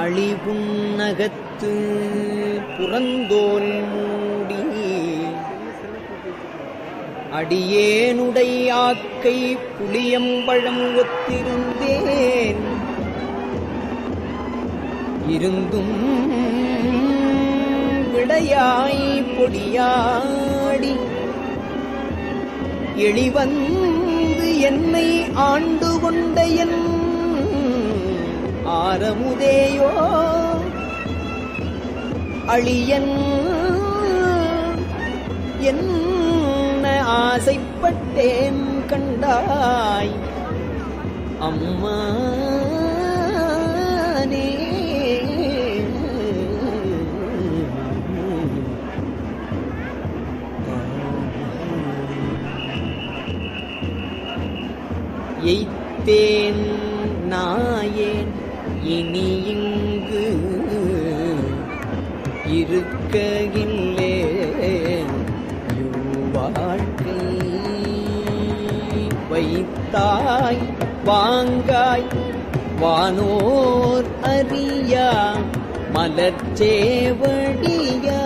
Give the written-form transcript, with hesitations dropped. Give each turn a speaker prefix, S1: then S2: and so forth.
S1: அழிவுன்னகத்து புறந்தோல் மூடி அடியேனுடையாக்கை புளியம்பழம் ஒத்திருந்தேன். இருந்தும் விடையாய் பொடியாடி எளிவந்து என்னை ஆண்டு கொண்ட என் ஆரமுதேயோ அழியன் என்ன ஆசைப்பட்டேன் கண்டாய் அம்மானே. எய்த்தேன் நாயேன் இனி இங்கு இருக்ககில்லேன் வாழ்க்கை வைத்தாய் வாங்காய் வானோர் அறியா மலர்ச்சேவடியா